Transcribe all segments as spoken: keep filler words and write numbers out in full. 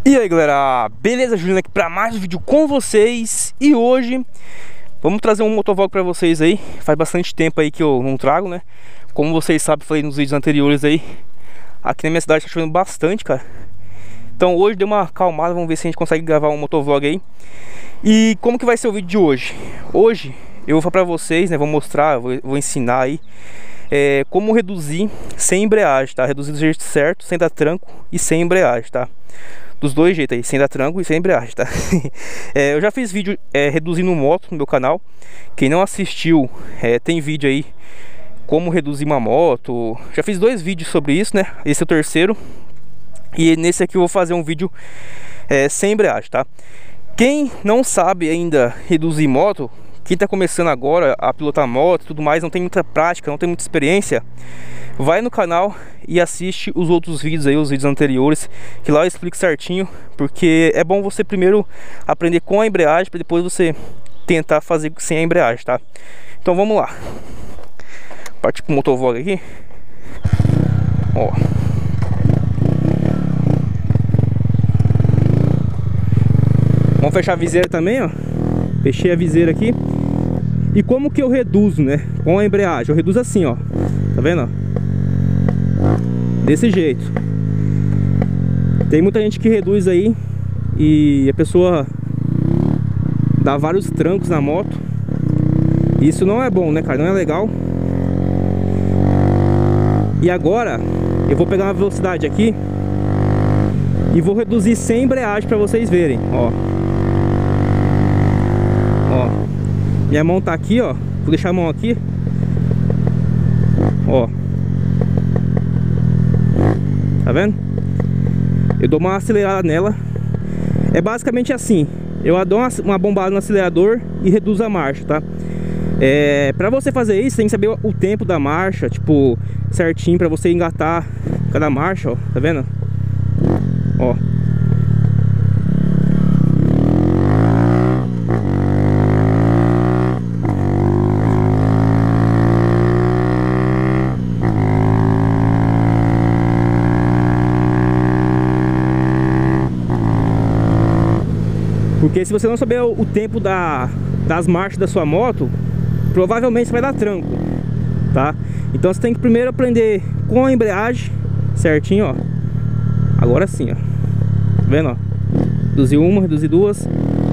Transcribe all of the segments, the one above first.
E aí galera, beleza? Juliano aqui para mais um vídeo com vocês. E hoje vamos trazer um motovlog para vocês aí. Faz bastante tempo aí que eu não trago, né? Como vocês sabem, falei nos vídeos anteriores aí, aqui na minha cidade tá chovendo bastante, cara. Então hoje deu uma acalmada, vamos ver se a gente consegue gravar um motovlog aí. E como que vai ser o vídeo de hoje? Hoje eu vou falar para vocês, né? Vou mostrar, vou, vou ensinar aí é, como reduzir sem embreagem, tá? Reduzir do jeito certo, sem dar tranco e sem embreagem, tá? Dos dois jeitos aí, sem dar tranco e sem embreagem, tá? é, eu já fiz vídeo é, reduzindo moto no meu canal. Quem não assistiu, é, tem vídeo aí como reduzir uma moto. Já fiz dois vídeos sobre isso, né? Esse é o terceiro. E nesse aqui eu vou fazer um vídeo é, sem embreagem, tá? Quem não sabe ainda reduzir moto, quem tá começando agora a pilotar moto e tudo mais, não tem muita prática, não tem muita experiência, vai no canal e assiste os outros vídeos aí, os vídeos anteriores, que lá eu explico certinho, porque é bom você primeiro aprender com a embreagem, para depois você tentar fazer sem a embreagem, tá? Então vamos lá. Partir pro motovlog aqui. Ó. Vamos fechar a viseira também, ó. Fechei a viseira aqui. E como que eu reduzo, né? Com a embreagem, eu reduzo assim, ó. Tá vendo, ó? Desse jeito. Tem muita gente que reduz aí e a pessoa dá vários trancos na moto. Isso não é bom, né, cara? Não é legal. E agora eu vou pegar uma velocidade aqui e vou reduzir sem embreagem pra vocês verem, ó. Ó. Minha mão tá aqui, ó. Vou deixar a mão aqui. Ó. Tá vendo? Eu dou uma acelerada nela. É basicamente assim. Eu dou uma, uma bombada no acelerador e reduzo a marcha, tá? É, pra você fazer isso, tem que saber o tempo da marcha, tipo, certinho, pra você engatar cada marcha, ó. Tá vendo? Ó. Porque se você não souber o tempo da, das marchas da sua moto, provavelmente você vai dar tranco, tá? Então você tem que primeiro aprender com a embreagem certinho, ó. Agora sim, ó. Tá vendo, ó? Reduzir uma, reduzir duas.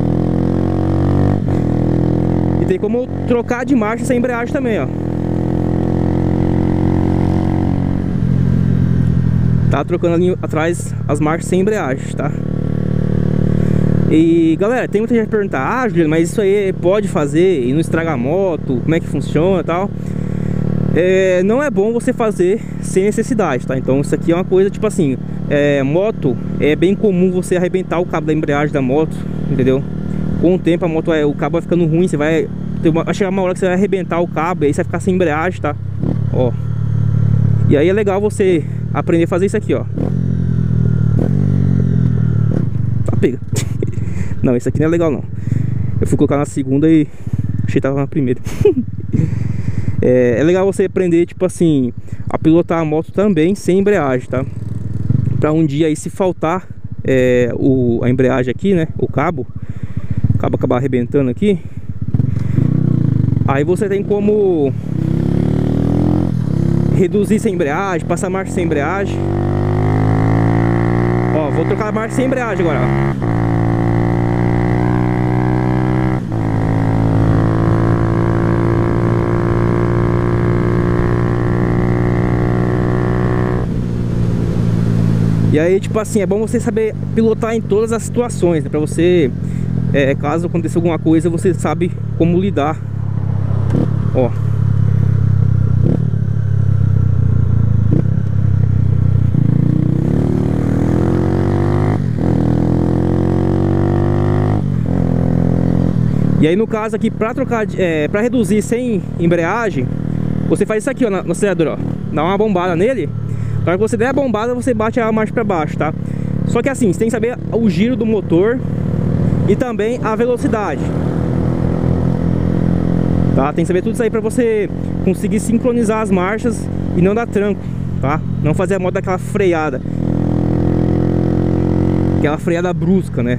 E tem como trocar de marcha sem embreagem também, ó. Tá trocando ali atrás as marchas sem embreagem, tá? E galera, tem muita gente que pergunta: ah, Juliano, mas isso aí pode fazer e não estraga a moto? Como é que funciona e tal? É, não é bom você fazer sem necessidade, tá? Então isso aqui é uma coisa tipo assim, é, moto, é bem comum você arrebentar o cabo da embreagem da moto, entendeu? Com o tempo a moto, é, o cabo vai ficando ruim, você vai, ter uma, vai chegar uma hora que você vai arrebentar o cabo e aí você vai ficar sem embreagem, tá? Ó. E aí é legal você aprender a fazer isso aqui, ó. Tá, pega. Não, esse aqui não é legal não. Eu fui colocar na segunda e achei que tava na primeira. é, é legal você aprender, tipo assim, a pilotar a moto também sem embreagem, tá? Pra um dia aí, se faltar é, o, a embreagem aqui, né? O cabo, o cabo acabar arrebentando aqui, aí você tem como reduzir sem embreagem, passar marcha sem embreagem. Ó, vou trocar a marcha sem embreagem agora, ó. E aí, tipo assim, é bom você saber pilotar em todas as situações, né? Pra você, é, caso aconteça alguma coisa, você sabe como lidar. Ó. E aí no caso aqui, pra trocar, é, pra reduzir sem embreagem, você faz isso aqui, ó, no acelerador, ó. Dá uma bombada nele. Na hora que você der a bombada, você bate a marcha pra baixo, tá? Só que assim, você tem que saber o giro do motor e também a velocidade, tá? Tem que saber tudo isso aí pra você conseguir sincronizar as marchas e não dar tranco, tá? Não fazer a moto daquela freada. aquela freada brusca, né?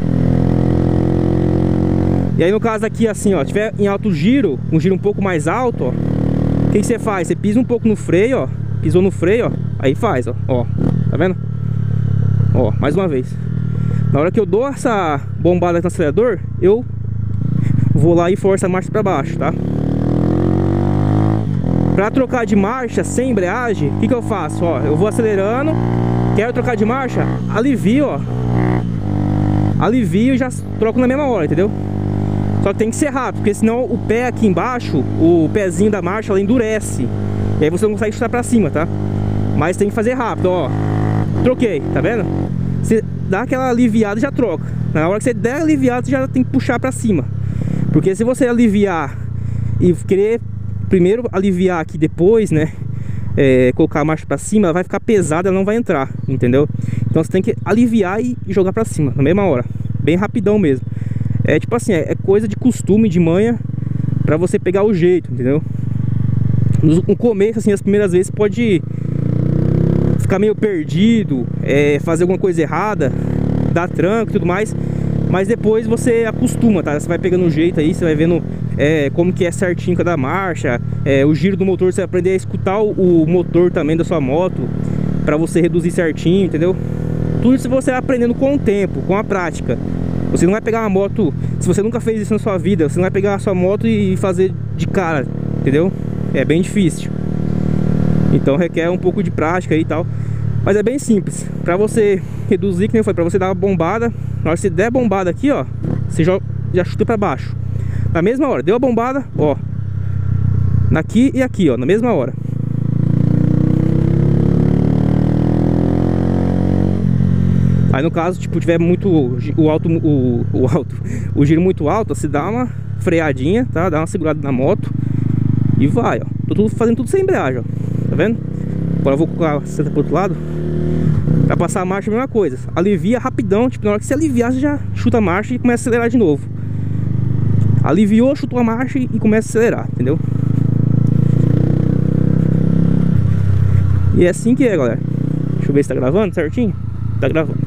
E aí no caso aqui assim, ó, tiver em alto giro, um giro um pouco mais alto, ó, o que que você faz? Você pisa um pouco no freio, ó, pisou no freio, ó, aí faz, ó, ó, tá vendo? Ó, mais uma vez. Na hora que eu dou essa bombada no acelerador, eu vou lá e forço a marcha pra baixo, tá? Pra trocar de marcha sem embreagem, o que que eu faço? Ó, eu vou acelerando, quero trocar de marcha, alivio, ó, alivio e já troco na mesma hora, entendeu? Só que tem que ser rápido, porque senão o pé aqui embaixo, o pezinho da marcha, ela endurece. E aí você não consegue chutar pra cima, tá? Mas tem que fazer rápido, ó. Troquei, tá vendo? Você dá aquela aliviada e já troca. Na hora que você der aliviada, você já tem que puxar pra cima. Porque se você aliviar e querer primeiro aliviar aqui depois, né? É, colocar a marcha pra cima, ela vai ficar pesada, ela não vai entrar, entendeu? Então você tem que aliviar e jogar pra cima, na mesma hora. Bem rapidão mesmo. É tipo assim, é coisa de costume, de manha, pra você pegar o jeito, entendeu? No começo, assim, as primeiras vezes pode ficar meio perdido, é, fazer alguma coisa errada, dar tranco e tudo mais. Mas depois você acostuma, tá? Você vai pegando o jeito aí, você vai vendo é, como que é certinho cada marcha, é, o giro do motor, você vai aprender a escutar o, o motor também da sua moto, pra você reduzir certinho, entendeu? Tudo isso você vai aprendendo com o tempo, com a prática. Você não vai pegar uma moto, se você nunca fez isso na sua vida, você não vai pegar a sua moto e fazer de cara, entendeu? É bem difícil. Então requer um pouco de prática aí e tal. Mas é bem simples. Pra você reduzir, que nem foi, pra você dar uma bombada, na hora que você der a bombada aqui, ó, você já, já chuta pra baixo. Na mesma hora, deu a bombada, ó, aqui e aqui, ó, na mesma hora. Aí no caso, tipo, tiver muito o alto, o, o alto, o giro muito alto, você dá uma freadinha, tá? Dá uma segurada na moto e vai, ó. Tô tudo, fazendo tudo sem embreagem, ó. Tá vendo? Agora eu vou colocar a seta pro outro lado. Pra passar a marcha, a mesma coisa. Alivia rapidão, tipo, na hora que você aliviar, você já chuta a marcha e começa a acelerar de novo. Aliviou, chutou a marcha e começa a acelerar, entendeu? E é assim que é, galera. Deixa eu ver se tá gravando certinho. Tá gravando.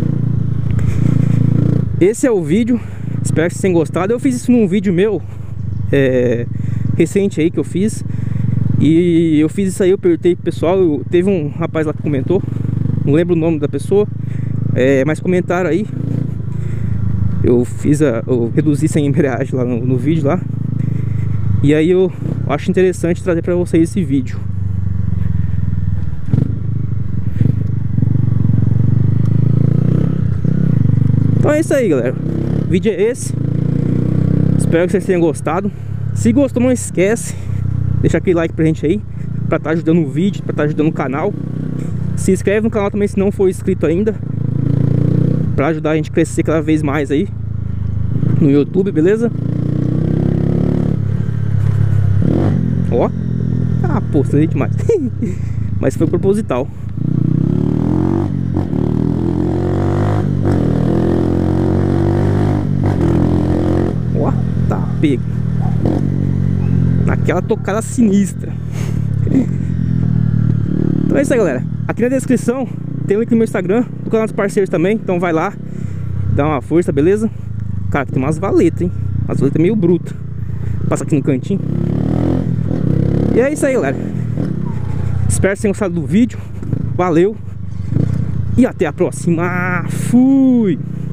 Esse é o vídeo, espero que vocês tenham gostado. Eu fiz isso num vídeo meu é, recente aí que eu fiz. E eu fiz isso aí, eu perguntei pro pessoal, eu, teve um rapaz lá que comentou, não lembro o nome da pessoa, é, mas comentaram aí. Eu fiz a, eu reduzi sem embreagem lá no, no vídeo lá. E aí eu acho interessante trazer pra vocês esse vídeo. Então é isso aí, galera. O vídeo é esse. Espero que vocês tenham gostado. Se gostou, não esquece, deixa aquele like pra gente aí, pra estar ajudando o vídeo, pra estar ajudando o canal. Se inscreve no canal também se não for inscrito ainda, pra ajudar a gente a crescer cada vez mais aí no YouTube, beleza? Ó. Ah, pô, acelerei demais. Mas foi proposital. Ó, tá pego. Naquela tocada sinistra. Então é isso aí, galera. Aqui na descrição tem o link no meu Instagram, do canal dos parceiros também. Então vai lá, dá uma força, beleza? Cara, aqui tem umas valetas, hein? Umas valetas meio brutas. Passa aqui no cantinho. E é isso aí, galera. Espero que vocês tenham gostado do vídeo. Valeu. E até a próxima. Fui!